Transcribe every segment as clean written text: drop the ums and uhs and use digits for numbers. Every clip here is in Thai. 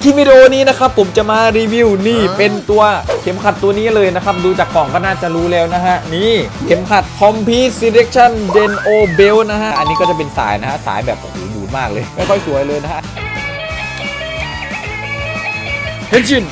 คลิปวิดีโอนี้นะครับผมจะมารีวิวนี่เป็นตัวเข็มขัดตัวนี้เลยนะครับดูจากกล่องก็น่าจะรู้แล้วนะฮะนี่เข็มขัด Complete Selection Den-O Belt นะฮะอันนี้ก็จะเป็นสายนะฮะสายแบบโอ้โหบูดมากเลยไม่ค่อยสวยเลยนะฮะเฮนชิน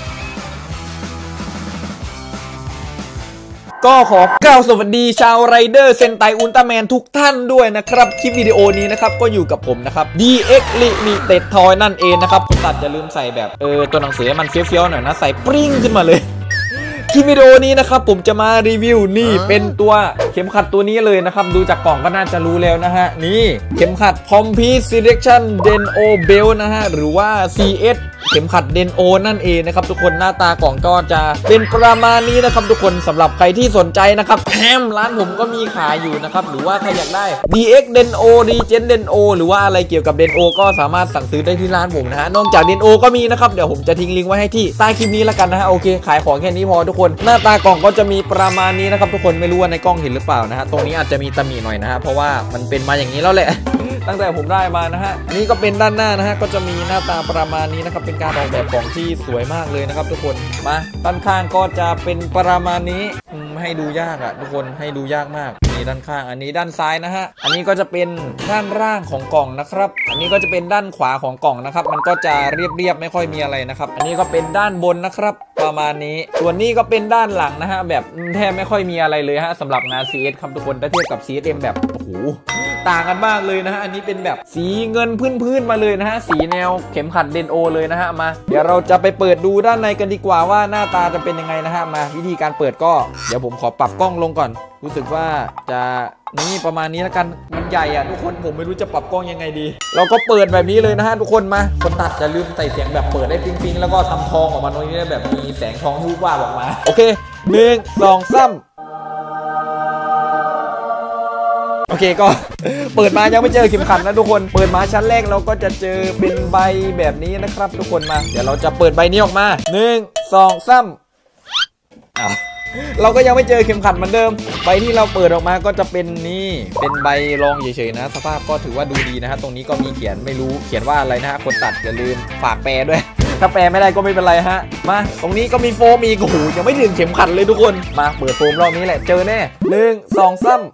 ก็ขอกล่าวสวัสดีชาวไรเดอร์เซนไตอุลตร้าแมนทุกท่านด้วยนะครับคลิปวิดีโอนี้นะครับก็อยู่กับผมนะครับ DX Limited Toy นั่นเองนะครับผมตัดอย่าลืมใส่แบบตัวหนังสือมันเฟี้ยวๆหน่อยนะใส่ปริ้งขึ้นมาเลยคลิปวิดีโอนี้นะครับผมจะมารีวิวนี่เป็นตัวเข็มขัดตัวนี้เลยนะครับดูจากกล่องก็น่าจะรู้แล้วนะฮะนี่เข็มขัด Complete Selection Den-O Belt นะฮะหรือว่า CSเข็มขัด Den-O นั่นเองนะครับทุกคนหน้าตากล่องก็จะเป็นประมาณนี้นะครับทุกคนสำหรับใครที่สนใจนะครับร้านผมก็มีขายอยู่นะครับหรือว่าใครอยากได้ DX Den-O Regen Den-O หรือว่าอะไรเกี่ยวกับ Den-O ก็สามารถสั่งซื้อได้ที่ร้านผมนะฮะนอกจาก Den-O ก็มีนะครับเดี๋ยวผมจะทิ้งลิงก์ไว้ให้ที่ใต้คลิปนี้แล้วกันนะฮะโอเคขายของแค่นี้พอทุกคนหน้าตากล่องก็จะมีประมาณนี้นะครับทุกคนไม่รู้ว่าในกล้องเห็นหรือเปล่านะฮะตรงนี้อาจจะมีตำหนิหน่อยนะฮะเพราะว่ามันเป็นมาอย่างนี้แล้วแหละตั้งแต่ผมได้มานะฮะนี่ก็เป็นด้านหน้านะฮะก็จะมีหน้าตาประมาณนี้นะครับเป็นการออกแบบกล่องที่สวยมากเลยนะครับทุกคนมาด้านข้างก็จะเป็นประมาณนี้ให้ดูยากอะทุกคนให้ดูยากมากนี่ด้านข้างอันนี้ด้านซ้ายนะฮะอันนี้ก็จะเป็นด้านล่างของกล่องนะครับอันนี้ก็จะเป็นด้านขวาของกล่องนะครับมันก็จะเรียบไม่ค่อยมีอะไรนะครับอันนี้ก็เป็นด้านบนนะครับประมาณนี้ส่วนนี้ก็เป็นด้านหลังนะฮะแบบแทบไม่ค่อยมีอะไรเลยฮะสำหรับงาน CS ครับทุกคนถ้าเทียบกับ CSM แบบโอ้โหต่างกันมากเลยนะฮะอันนี้เป็นแบบสีเงินพื้นมาเลยนะฮะสีแนวเข็มขัด Den-O เลยนะฮะมาเดี๋ยวเราจะไปเปิดดูด้านในกันดีกว่าว่าหน้าตาจะเป็นยังไงนะฮะมาวิธีการเปิดก็เดี๋ยวผมขอปรับกล้องลงก่อนรู้สึกว่าจะนี่ประมาณนี้แล้วกันมันใหญ่อะทุกคนผมไม่รู้จะปรับกล้องยังไงดีเราก็เปิดแบบนี้เลยนะฮะทุกคนมาคนตัดจะลืมใส่เสียงแบบเปิดได้ฟิงๆแล้วก็ทำทองออกมาตรงนี้แบบมีแสงทองวูบวาบออกมาโอเค1 2 3โอเคก็เปิดมายังไม่เจอเข็มขัดนะทุกคนเปิดมาชั้นแรกเราก็จะเจอเป็นใบแบบนี้นะครับทุกคนมาเดี๋ยวเราจะเปิดใบนี้ออกมา1 2 3เราก็ยังไม่เจอเข็มขัดเหมือนเดิมใบที่เราเปิดออกมาก็จะเป็นนี่เป็นใบรองเฉยๆนะสภาพก็ถือว่าดูดีนะฮะตรงนี้ก็มีเขียนไม่รู้เขียนว่าอะไรนะฮะคนตัดอย่าลืมฝากแปลด้วยถ้าแปลไม่ได้ก็ไม่เป็นไรฮะมาตรงนี้ก็มีโฟมอีกโอ้โหยังไม่ถึงเข็มขัดเลยทุกคนมาเปิดโฟมรอบนี้แหละเจอแน่1 2 3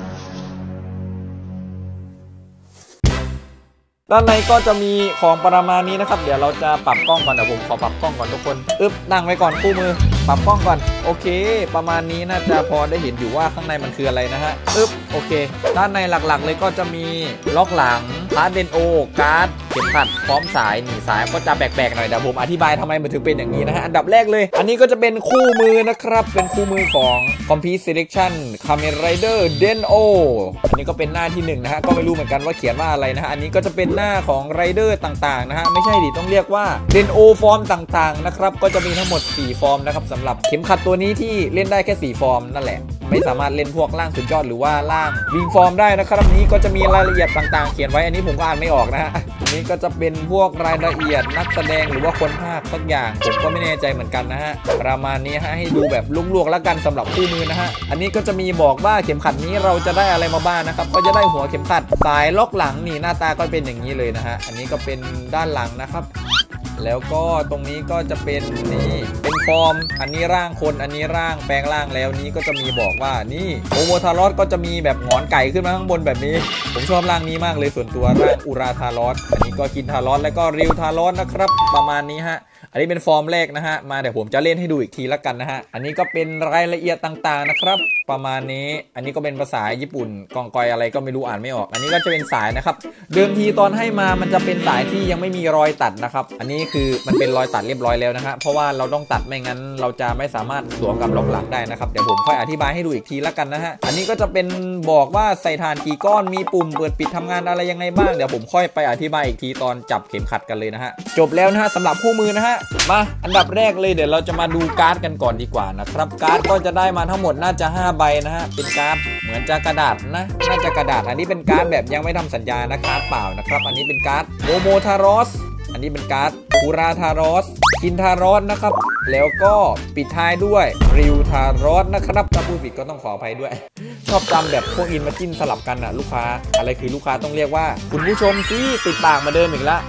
ด้านในก็จะมีของประมาณนี้นะครับเดี๋ยวเราจะปรับกล้องก่อนเดี๋ยวผมขอปรับกล้องก่อนทุกคนนั่งไว้ก่อนคู่มือปรับกล้องก่อนโอเคประมาณนี้น่าจะพอได้เห็นอยู่ว่าข้างในมันคืออะไรนะฮะโอเคด้านในหลักๆเลยก็จะมีล็อกหลังพาร์ท Den-O การ์ดเข็มขัดพร้อมสายหนีสายก็จะแบกๆหน่อยเดี๋ยวผมอธิบายทำไมมันถึงเป็นอย่างนี้นะฮะอันดับแรกเลยอันนี้ก็จะเป็นคู่มือนะครับเป็นคู่มือของ Complete Selection Kamen Rider Den-O อันนี้ก็เป็นหน้าที่1นะฮะก็ไม่รู้เหมือนกันว่าเขียนว่าอะไรนะฮะอันนี้ก็จะเป็นหน้าของไรเดอร์ต่างๆนะฮะไม่ใช่ดิต้องเรียกว่า Den-O ฟอร์มต่างๆนะครับก็จะมีทั้งหมด4ฟอร์มนะครับสำหรับเข็มขัดตัวนี้ที่เล่นได้แค่4ฟอร์มนั่นแหละไม่สามารถเล่นพวกล่างสุดยอดหรือว่าล่างวิงฟอร์มได้นะครับนี้ก็จะมีรายละเอียดต่างๆเขียนไว้อันนี้ผมก็อ่านไม่ออกนะฮะอันนี้ก็จะเป็นพวกรายละเอียดนักแสดงหรือว่าคนภาคสักอย่างผมก็ไม่แน่ใจเหมือนกันนะฮะประมาณนี้ฮะให้ดูแบบลวกๆแล้วกันสำหรับคู่มือนะฮะอันนี้ก็จะมีบอกว่าเข็มขัดนี้เราจะได้อะไรมาบ้างนะครับก็จะได้หัวเข็มขัดสายล็อกหลังนี่หน้าตาก็เป็นอย่างนี้เลยนะฮะอันนี้ก็เป็นด้านหลังนะครับแล้วก็ตรงนี้ก็จะเป็นนี่เป็นฟอร์มอันนี้ร่างคนอันนี้ร่างแปลงร่างแล้วนี้ก็จะมีบอกว่านี่โอโมทารอสก็จะมีแบบหงอนไก่ขึ้นมาข้างบนแบบนี้ผมชอบร่างนี้มากเลยส่วนตัวร่างอุราทารอสอันนี้ก็กินทารอสแล้วก็ริวทารอสนะครับประมาณนี้ฮะอันนี้เป็นฟอร์มแรกนะฮะมาเดี๋ยวผมจะเล่นให้ดูอีกทีละกันนะฮะอันนี้ก็เป็นรายละเอียดต่างๆนะครับประมาณนี้อันนี้ก็เป็นภาษาญี่ปุ่นกองกอยอะไรก็ไม่รู้อ่านไม่ออกอันนี้ก็จะเป็นสายนะครับเดิมทีตอนให้มามันจะเป็นสายที่ยังไม่มีรอยตัดนะครับอันนี้คือมันเป็นรอยตัดเรียบร้อยแล้วนะฮะเพราะว่าเราต้องตัดไม่งั้นเราจะไม่สามารถสวมกับล็อกหลังได้นะครับเดี๋ยวผมค่อยอธิบายให้ดูอีกทีละกันนะฮะอันนี้ก็จะเป็นบอกว่าใส่ถ่านกี่ก้อนมีปุ่มเปิดปิดทำงานอะไรยังไงบ้างเดี๋ยวผมค่อยไปอธิบายอีกทีตอนจับเข็มขัดกันเลยนะฮะจบแล้วนะฮะสำหรับคู่มือนะฮะมาอันดับแรกเลยเดี๋ยวเราจะมาดูการ์ดกันก่อนดีกว่านะครับการ์ดก็จะได้มาทั้งหมดน่าจะ5ใบนะฮะเป็นการ์ดเหมือนจะกระดาษนะน่าจะกระดาษอันนี้เป็นการ์ดแบบยังไม่ทำสัญญานะการ์ดเปล่านะครับอันนี้เป็นการ์ดโมโมทารอสอันนี้เป็นการ์ดคูราทารอสกินทารอสนะครับแล้วก็ปิดท้ายด้วยริวทารอสนะครับถ้าพูดผิดก็ต้องขออภัยด้วยชอบจำแบบพวกอินมาจิ้นสลับกันอะลูกค้าอะไรคือลูกค้าต้องเรียกว่าคุณผู้ชมสิติดปากมาเดิมอีกแล้ว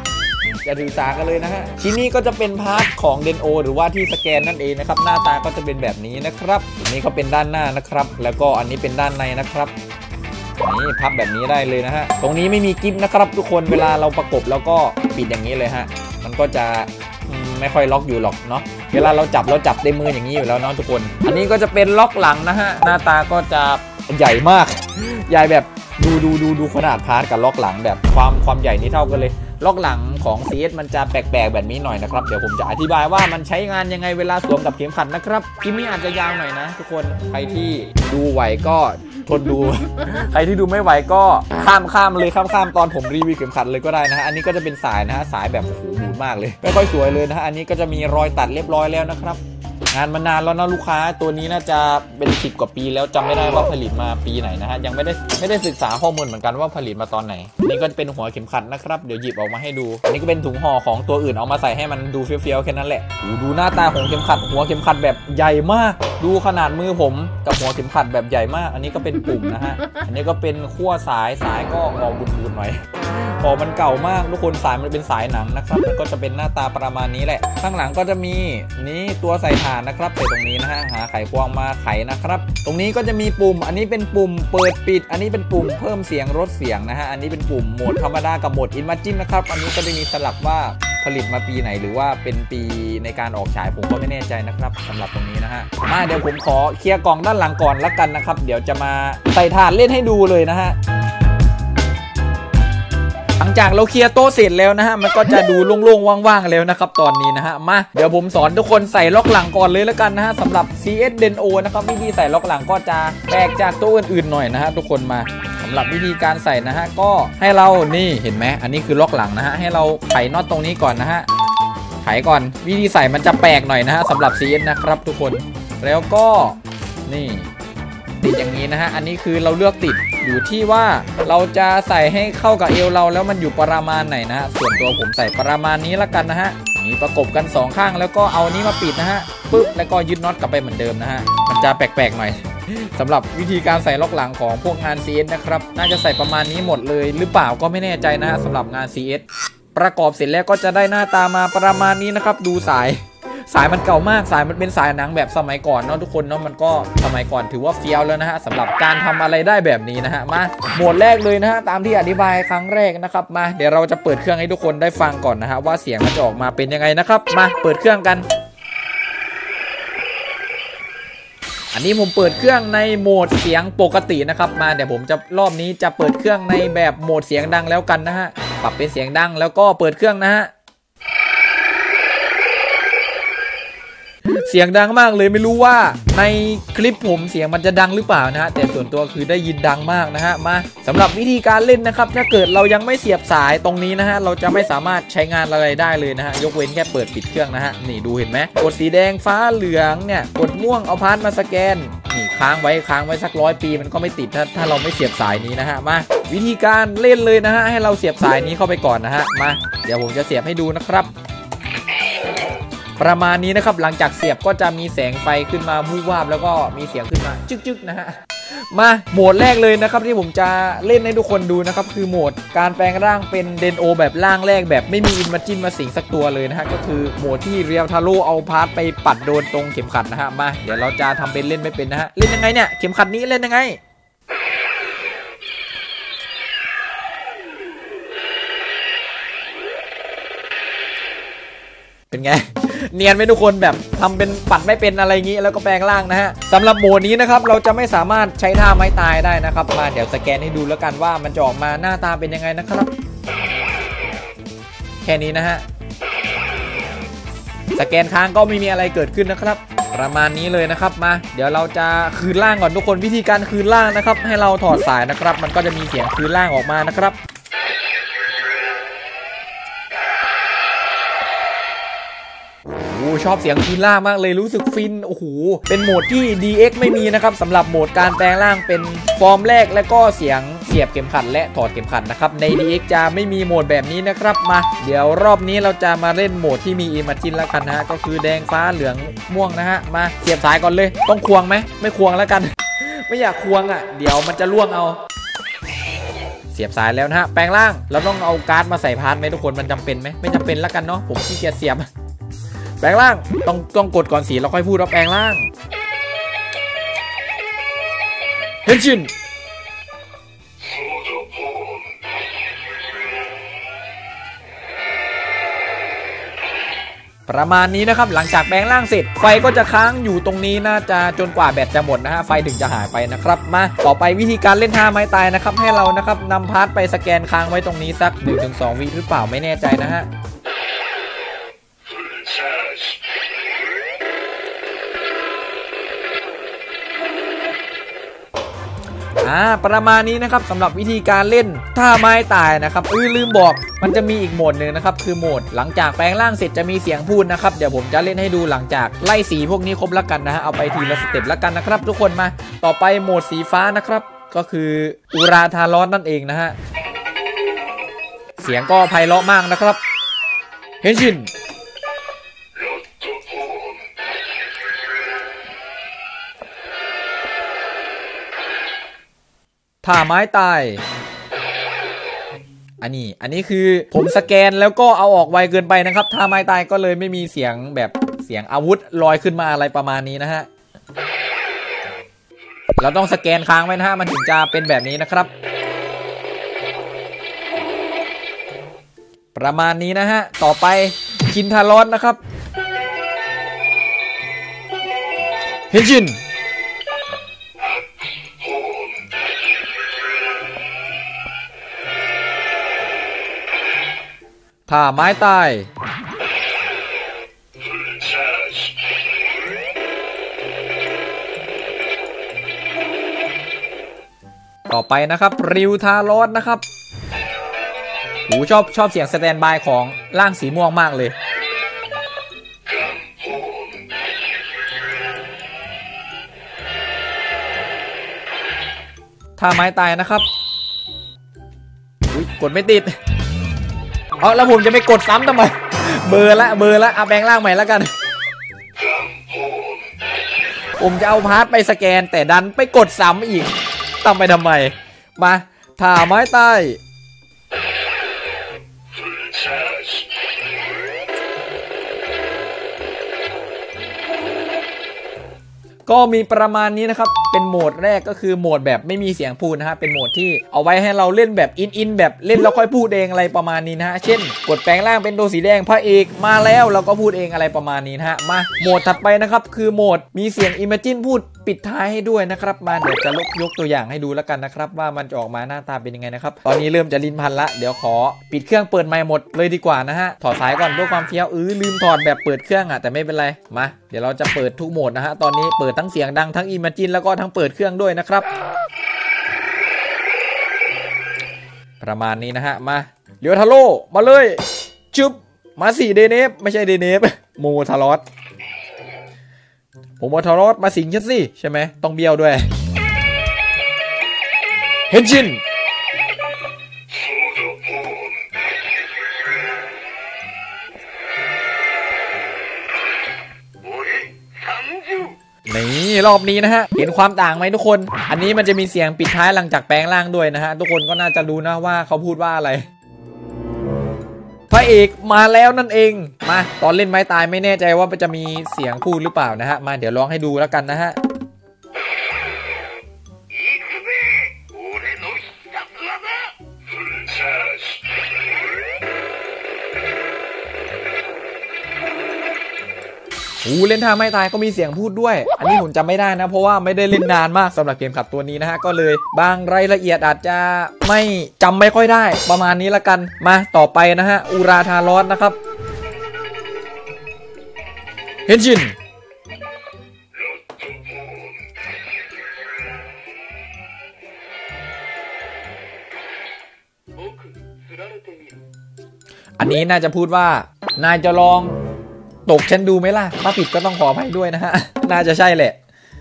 อย่าถือสากันเลยนะฮะชิ้นนี้ก็จะเป็นพาร์ทของเดนโอหรือว่าที่สแกนนั่นเองนะครับหน้าตาก็จะเป็นแบบนี้นะครับอันนี้ก็เป็นด้านหน้านะครับแล้วก็อันนี้เป็นด้านในนะครับนี่พับแบบนี้ได้เลยนะฮะตรงนี้ไม่มีกิ๊บนะครับทุกคนเวลาเราประกบแล้วก็ปิดอย่างนี้เลยฮะมันก็จะไม่ค่อยล็อกอยู่หรอกเนาะเวลาเราจับได้มืออย่างนี้อยู่แล้วเนาะทุกคนอันนี้ก็จะเป็นล็อกหลังนะฮะหน้าตาก็จะใหญ่มากใหญ่แบบดูขนาดพาร์ทกับล็อกหลังแบบความใหญ่นี้เท่ากันเลยล็อกหลังของ CS มันจะแปลกๆแบบนี้หน่อยนะครับเดี๋ยวผมจะอธิบายว่ามันใช้งานยังไงเวลาสวมกับเข็มขัดนะครับคลิปนี้อาจจะยาวหน่อยนะทุกคนใครที่ดูไหวก็ทนดู ใครที่ดูไม่ไหวก็ข้ามเลยข้ามตอนผมรีวิวเข็มขัดเลยก็ได้นะฮะอันนี้ก็จะเป็นสายนะฮะสายแบบโอ้โหบูดมากเลยไม่ค่อยสวยเลยนะฮะอันนี้ก็จะมีรอยตัดเรียบร้อยแล้วนะครับงานมานานแล้วนะลูกค้าตัวนี้น่าจะเป็น10 กว่าปีแล้วจำไม่ได้ว่าผลิตมาปีไหนนะฮะยังไม่ได้ศึกษาข้อมูลเหมือนกันว่าผลิตมาตอนไหนนี่ก็จะเป็นหัวเข็มขัดนะครับเดี๋ยวหยิบออกมาให้ดูอันนี้ก็เป็นถุงห่อของตัวอื่นเอามาใส่ให้มันดูเฟี้ยวๆแค่นั้นแหละดูหน้าตาของเข็มขัดหัวเข็มขัดแบบใหญ่มากดูขนาดมือผมกับหัวเข็มขัดแบบใหญ่มากอันนี้ก็เป็นปุ่มนะฮะอันนี้ก็เป็นขั้วสายก็ออกบุญๆหน่อยมันเก่ามากทุกคนสายมันเป็นสายหนังนะครับมันก็จะเป็นหน้าตาประมาณนี้แหละข้างหลังก็จะมีนี่ตัวใส่ถ่านนะครับใส่ตรงนี้นะฮะหาไขควงมาไขนะครับตรงนี้ก็จะมีปุ่มอันนี้เป็นปุ่มเปิดปิดอันนี้เป็นปุ่มเพิ่มเสียงลดเสียงนะฮะอันนี้เป็นปุ่มโหมดธรรมดากับโหมด Imagine นะครับอันนี้ก็จะมีสลักว่าผลิตมาปีไหนหรือว่าเป็นปีในการออกฉายผมก็ไม่แน่ใจนะครับสำหรับตรงนี้นะฮะเดี๋ยวผมขอเคลียร์กล่องด้านหลังก่อนละกันนะครับเดี๋ยวจะมาใส่ถ่านเล่นให้ดูเลยนะฮะหลังจากเราเคลียร์โต๊ะเสร็จแล้วนะฮะมันก็จะดูโล่งๆว่างๆแล้วนะครับตอนนี้นะฮะมาเดี๋ยวผมสอนทุกคนใส่ล็อกหลังก่อนเลยแล้วกันนะฮะสำหรับ CS Denso นะครับวิธีใส่ล็อกหลังก็จะแปลกจากโต๊ะอื่นๆหน่อยนะฮะทุกคนมาสำหรับวิธีการใส่นะฮะก็ให้เรานี่เห็นไหมอันนี้คือล็อกหลังนะฮะให้เราไขน็อตตรงนี้ก่อนนะฮะไขก่อนวิธีใส่มันจะแปลกหน่อยนะฮะสำหรับ CS นะครับทุกคนแล้วก็นี่ติดอย่างนี้นะฮะอันนี้คือเราเลือกติดอยู่ที่ว่าเราจะใส่ให้เข้ากับเอวเราแล้วมันอยู่ประมาณไหนนะฮะส่วนตัวผมใส่ประมาณนี้ละกันนะฮะนี่ประกบกัน2ข้างแล้วก็เอานี้มาปิดนะฮะปึ๊บแล้วก็ยึดน็อตกลับไปเหมือนเดิมนะฮะมันจะแปลกๆหน่อยสำหรับวิธีการใส่ล็อกหลังของพวกงาน CS นะครับน่าจะใส่ประมาณนี้หมดเลยหรือเปล่าก็ไม่แน่ใจนะฮะสำหรับงาน CS ประกอบเสร็จแล้วก็จะได้หน้าตามาประมาณนี้นะครับดูสายมันเก่ามากสายมันเป็นสายหนังแบบสมัยก่อนเนาะทุกคนเนาะมันก็สมัยก่อนถือว่าเฟี้ยวแล้วนะฮะสำหรับการทำอะไรได้แบบนี้นะฮะมาโหมดแรกเลยนะฮะตามที่อธิบายครั้งแรกนะครับมาเดี๋ยวเราจะเปิดเครื่องให้ทุกคนได้ฟังก่อนนะฮะว่าเสียงมันจะออกมาเป็นยังไงนะครับมาเปิดเครื่องกันอันนี้ผมเปิดเครื่องในโหมดเสียงปกตินะครับมาเดี๋ยวผมจะรอบนี้จะเปิดเครื่องในแบบโหมดเสียงดังแล้วกันนะฮะปรับเป็นเสียงดังแล้วก็เปิดเครื่องนะฮะเสียงดังมากเลยไม่รู้ว่าในคลิปผมเสียงมันจะดังหรือเปล่านะฮะแต่ส่วนตัวคือได้ยินดังมากนะฮะมาสำหรับวิธีการเล่นนะครับถ้าเกิดเรายังไม่เสียบสายตรงนี้นะฮะเราจะไม่สามารถใช้งานอะไรได้เลยนะฮะยกเว้นแค่เปิดปิดเครื่องนะฮะนี่ดูเห็นไหมกดสีแดงฟ้าเหลืองเนี่ยกดม่วงเอาพาร์ทมาสแกนนี่ค้างไว้สัก100 ปีมันก็ไม่ติดถ้าเราไม่เสียบสายนี้นะฮะมาวิธีการเล่นเลยนะฮะให้เราเสียบสายนี้เข้าไปก่อนนะฮะมาเดี๋ยวผมจะเสียบให้ดูนะครับประมาณนี้นะครับหลังจากเสียบก็จะมีแสงไฟขึ้นมาวูบวาบแล้วก็มีเสียงขึ้นมาจึ๊กๆนะฮะมาโหมดแรกเลยนะครับที่ผมจะเล่นให้ทุกคนดูนะครับคือโหมดการแปลงร่างเป็นเดนโอแบบร่างแรกแบบไม่มีอินมาจินมาสิงสักตัวเลยนะฮะก็คือโหมดที่เรียวทาโร่เอาพาร์ทไปปัดโดนตรงเข็มขัดนะฮะมาเดี๋ยวเราจะทำเป็นเล่นไม่เป็นนะฮะเล่นยังไงเนี่ยเข็มขัดนี้เล่นยังไงเป็นไงเนียนไหมทุกคนแบบทำเป็นปัดไม่เป็นอะไรงี้แล้วก็แปลงร่างนะฮะสำหรับโหมดนี้นะครับเราจะไม่สามารถใช้ท่าไม้ตายได้นะครับมาเดี๋ยวสแกนให้ดูแล้วกันว่ามันจะออกมาหน้าตาเป็นยังไงนะครับแค่นี้นะฮะสแกนค้างก็ไม่มีอะไรเกิดขึ้นนะครับประมาณนี้เลยนะครับมาเดี๋ยวเราจะคืนร่างก่อนทุกคนวิธีการคืนร่างนะครับให้เราถอดสายนะครับมันก็จะมีเสียงคืนร่างออกมานะครับชอบเสียงคืนร่างมากเลยรู้สึกฟินโอ้โหเป็นโหมดที่ DX ไม่มีนะครับสำหรับโหมดการแปลงร่างเป็นฟอร์มแรกและก็เสียงเสียบเข็มขัดและถอดเข็มขัดนะครับใน DX จะไม่มีโหมดแบบนี้นะครับมาเดี๋ยวรอบนี้เราจะมาเล่นโหมดที่มีอิมเมจินแล้วกันนะฮะก็คือแดงฟ้าเหลืองม่วงนะฮะมาเสียบสายก่อนเลยต้องควงไหมไม่ควงแล้วกัน ไม่อยากควงอ่ะเดี๋ยวมันจะล่วงเอาเสียบสายแล้วนะฮะแปลงร่างเราต้องเอาการ์ดมาใส่พาร์ทไหมทุกคนมันจำเป็นไหมไม่จำเป็นแล้วกันเนาะผมขี้เกียจเสียบแปลงร่างต้องกดก่อนสีเราค่อยพูดว่าแปลงร่างเฮนชินประมาณนี้นะครับหลังจากแปลงร่างเสร็จไฟก็จะค้างอยู่ตรงนี้น่าจะจนกว่าแบตจะหมดนะฮะไฟถึงจะหายไปนะครับมาต่อไปวิธีการเล่นท่าไม้ตายนะครับให้เรานะครับนำพาร์ทไปสแกนค้างไว้ตรงนี้สัก 1-2 วิหรือเปล่าไม่แน่ใจนะฮะประมาณนี้นะครับสำหรับวิธีการเล่นท่าไม้ตายนะครับลืมบอกมันจะมีอีกโหมดหนึ่งนะครับคือโหมดหลังจากแปลงร่างเสร็จจะมีเสียงพูดนะครับเดี๋ยวผมจะเล่นให้ดูหลังจากไล่สีพวกนี้ครบแล้วกันนะฮะเอาไปทีละสเต็ปแล้วกันนะครับทุกคนมาต่อไปโหมดสีฟ้านะครับก็คืออุราธารอสนั่นเองนะฮะเสียงก็ไพเราะมากนะครับเฮนชินท่าไม้ตายอันนี้คือผมสแกนแล้วก็เอาออกไวเกินไปนะครับท่าไม้ตายก็เลยไม่มีเสียงแบบเสียงอาวุธลอยขึ้นมาอะไรประมาณนี้นะฮะเราต้องสแกนค้างไว้นะฮะมันถึงจะเป็นแบบนี้นะครับประมาณนี้นะฮะต่อไปคินทารอสนะครับเฮนชินท่าไม้ตายต่อไปนะครับริวทารอสนะครับชอบเสียงสแตนบายของร่างสีม่วงมากเลยท่าไม้ตายนะครับกดไม่ติดแล้วผมจะไม่กดซ้ำทำไมเบอร์ละเอาแปลงร่างใหม่แล้วกันผมจะเอาพาร์ทไปสแกนแต่ดันไปกดซ้ำอีกทำไมมาท่าไม้ใต้ก็มีประมาณนี้นะครับเป็นโหมดแรกก็คือโหมดแบบไม่มีเสียงพูดนะฮะเป็นโหมดที่เอาไว้ให้เราเล่นแบบอินแบบเล่นแล้วค่อยพูดเองอะไรประมาณนี้นะฮะเช่นกดแปลงร่างเป็นตัวสีแดงพระเอกมาแล้วเราก็พูดเองอะไรประมาณนี้นะฮะมาโหมดถัดไปนะครับคือโหมดมีเสียงอิมเมจินพูดปิดท้ายให้ด้วยนะครับมาเดี๋ยวจะยกตัวอย่างให้ดูแล้วกันนะครับว่ามันจะออกมาหน้าตาเป็นยังไงนะครับตอนนี้เริ่มจะลิ้นพันละเดี๋ยวขอปิดเครื่องเปิดไมค์หมดเลยดีกว่านะฮะถอดสายก่อนด้วยความเฟี้ยวลืมถอดแบบเปิดเครื่องแต่ไม่เป็นไรมาเดี๋ยวเราจะเปิดทุกโหมดนะฮะตอนนี้เปิดทั้งเสียงดังทั้งอิมเมจินแล้วก็ทั้งเปิดเครื่องด้วยนะครับประมาณนี้นะฮะมาเดี๋ยวทาโร่มาเลยชุบมา4เดเนฟไม่ใช่เดเนฟโมทารอสผมโมทารอสมาสิงฉันสิใช่ไหมต้องเบี้ยวด้วยเฮนชินนี่รอบนี้นะฮะเห็นความต่างไหมทุกคนอันนี้มันจะมีเสียงปิดท้ายหลังจากแปลงร่างด้วยนะฮะทุกคนก็น่าจะรู้นะว่าเขาพูดว่าอะไรพระเอกมาแล้วนั่นเองมาตอนเล่นไม้ตายไม่แน่ใจว่าจะมีเสียงพูดหรือเปล่านะฮะมาเดี๋ยวลองให้ดูแล้วกันนะฮะเล่นท่าไม่ตายก็มีเสียงพูดด้วยอันนี้ผมจำไม่ได้นะเพราะว่าไม่ได้เล่นนานมากสำหรับเกมขับตัวนี้นะฮะก็เลยบางรายละเอียดอาจจะไม่จำไม่ค่อยได้ประมาณนี้ละกันมาต่อไปนะฮะอุราธารอสนะครับเฮนชินอันนี้น่าจะพูดว่านายจะลองตกฉันดูไหมล่ะถ้าผิดก็ต้องขออภัยด้วยนะฮะน่าจะใช่แหละ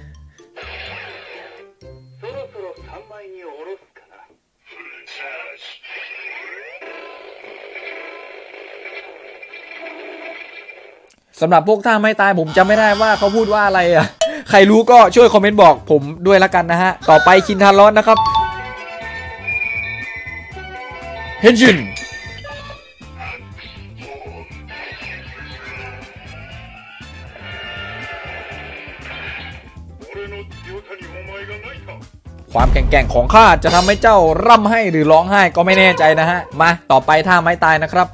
สำหรับพวกท่าไม่ตายผมจำไม่ได้ว่าเขาพูดว่าอะไรใครรู้ก็ช่วยคอมเมนต์บอกผมด้วยละกันนะฮะต่อไปคินทารอสนะครับเฮนชินความแข็งแกร่งของข้าจะทำให้เจ้าร่ำให้หรือร้องไห้ก็ไม่แน่ใจนะฮะมาต่อไปท่าไม้ตายนะครับ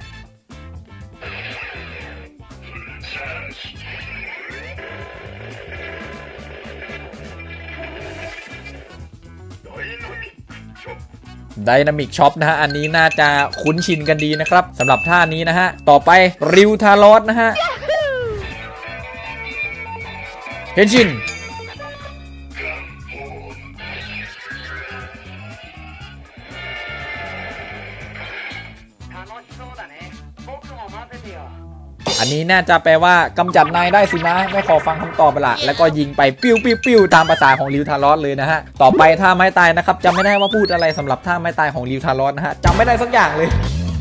ไดนามิกช็อปนะฮะอันนี้น่าจะคุ้นชินกันดีนะครับสำหรับท่านี้นะฮะต่อไปริวทารอสนะฮะเฮนชินอันนี้น่าจะแปลว่ากำจัดนายได้สินะไม่ขอฟังคำตอบไปละแล้วก็ยิงไปปิ้วปิ้วปิ้วตามภาษาของริวทารอสเลยนะฮะต่อไปท่าไม้ตายนะครับจำไม่ได้ว่าพูดอะไรสำหรับท่าไม้ตายของริวทารอสนะฮะจำไม่ได้สักอย่างเลย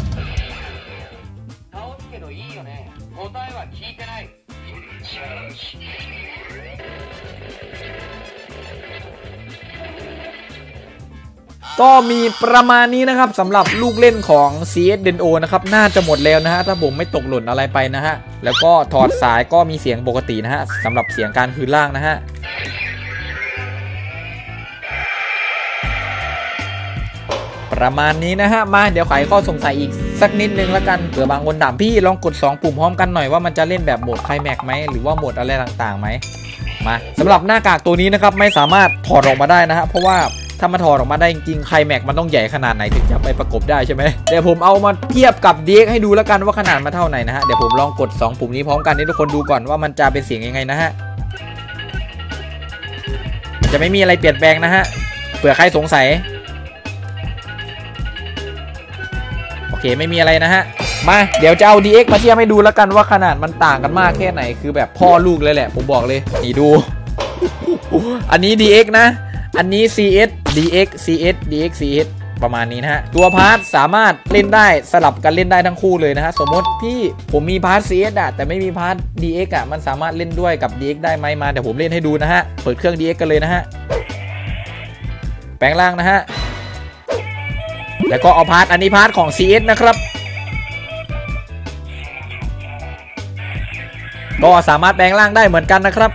ก็มีประมาณนี้นะครับสำหรับลูกเล่นของ CS Denno นะครับน่าจะหมดแล้วนะฮะถ้าผมไม่ตกหล่นอะไรไปนะฮะแล้วก็ถอดสายก็มีเสียงปกตินะฮะสำหรับเสียงการคืนล่างนะฮะประมาณนี้นะฮะมาเดี๋ยวไขข้อสงสัยอีกสักนิดนึงแล้วกันเผื่อบางคนถามพี่ลองกด2ปุ่มพร้อมกันหน่อยว่ามันจะเล่นแบบโหมดไคลแม็กซ์ไหมหรือว่าโหมดอะไรต่างๆไหมมาสำหรับหน้ากากตัวนี้นะครับไม่สามารถถอดออกมาได้นะฮะเพราะว่าถ้ามาถอดออกมาได้จริงๆไคลแม็กมันต้องใหญ่ขนาดไหนถึงจะไปประกบได้ใช่ไหมเดี๋ยวผมเอามาเทียบกับ DX ให้ดูแล้วกันว่าขนาดมาเท่าไหนนะฮะเดี๋ยวผมลองกด2ปุ่มนี้พร้อมกันให้ทุกคนดูก่อนว่ามันจะเป็นเสียงยังไงนะฮะจะไม่มีอะไรเปลี่ยนแปลงนะฮะเผื่อใครสงสัยโอเคไม่มีอะไรนะฮะมาเดี๋ยวจะเอา DX มาเทียบให้ดูแล้วกันว่าขนาดมันต่างกันมากแค่ไหนคือแบบพ่อลูกเลยแหละผมบอกเลยนี่ดู อันนี้ DX นะอันนี้ CS DX CS DX CS ประมาณนี้นะฮะตัวพาร์ทสามารถเล่นได้สลับกันเล่นได้ทั้งคู่เลยนะฮะสมมติพี่ผมมีพาร์ท CS อะแต่ไม่มีพาร์ท DX อะมันสามารถเล่นด้วยกับ DX ได้ไหมมาเดี๋ยวผมเล่นให้ดูนะฮะเปิดเครื่อง DX กันเลยนะฮะแปลงร่างนะฮะแล้วก็เอาพาร์ทอันนี้พาร์ทของ CS นะครับก็สามารถแปลงร่างได้เหมือนกันนะครับ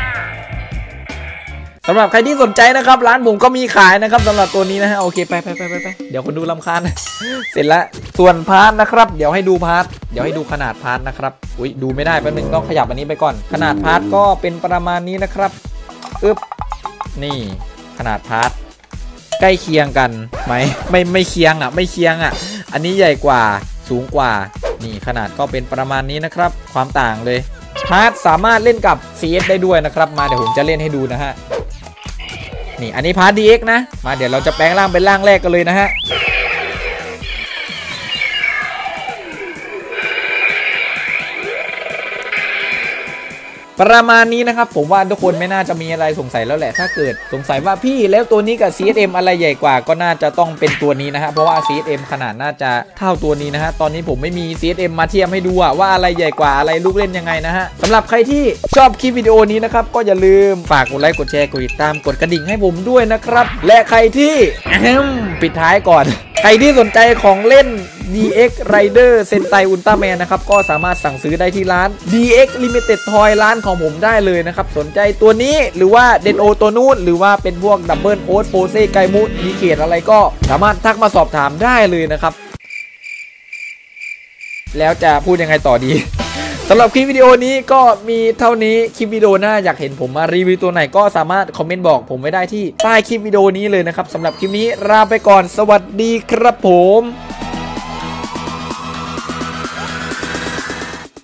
สำหรับใครที่สนใจนะครับร้านผมก็มีขายนะครับสำหรับตัวนี้นะฮะโอเคไปเดี๋ยวคนดูรำคาญ เสร็จแล้วส่วนพาร์ทนะครับเดี๋ยวให้ดูพาร์ทเดี๋ยวให้ดูขนาดพาร์ทนะครับอุ้ยดูไม่ได้แป๊บนึงต้องขยับอันนี้ไปก่อนขนาดพาร์ทก็เป็นประมาณนี้นะครับนี่ขนาดพาร์ทใกล้เคียงกันไหมไม่เคียงอ่ะไม่เคียงอ่ะอันนี้ใหญ่กว่าสูงกว่านี่ขนาดก็เป็นประมาณนี้นะครับความต่างเลยพาร์ทสามารถเล่นกับ CS ได้ด้วยนะครับมาเดี๋ยวผมจะเล่นให้ดูนะฮะนี่อันนี้พาร์ท DX นะมาเดี๋ยวเราจะแปลงร่างเป็นร่างแรกกันเลยนะฮะประมาณนี้นะครับผมว่าทุกคนไม่น่าจะมีอะไรสงสัยแล้วแหละถ้าเกิดสงสัยว่าพี่แล้วตัวนี้กับ CSM อะไรใหญ่กว่าก็น่าจะต้องเป็นตัวนี้นะฮะเพราะว่า CSM ขนาดน่าจะเท่าตัวนี้นะฮะตอนนี้ผมไม่มี CSM มาเทียบให้ดูว่าอะไรใหญ่กว่าอะไรลูกเล่นยังไงนะฮะสำหรับใครที่ชอบคลิปวิดีโอนี้นะครับก็อย่าลืมฝากกดไลค์กดแชร์กดติดตามกดกระดิ่งให้ผมด้วยนะครับและใครที่ปิดท้ายก่อนใครที่สนใจของเล่น DX Rider Sentai Ultraman นะครับก็สามารถสั่งซื้อได้ที่ร้าน DX Limited Toy ร้านของผมได้เลยนะครับสนใจตัวนี้หรือว่า Denno ตัวนู้นหรือว่าเป็นพวก Double Oat Pose ไกมุดีเกตอะไรก็สามารถทักมาสอบถามได้เลยนะครับแล้วจะพูดยังไงต่อดี สำหรับคลิปวิดีโอนี้ก็มีเท่านี้คลิปวิดีโอหน้าอยากเห็นผมมารีวิวตัวไหนก็สามารถคอมเมนต์บอกผมไว้ได้ที่ใต้คลิปวิดีโอนี้เลยนะครับสำหรับคลิปนี้ลาไปก่อนสวัสดีครับผม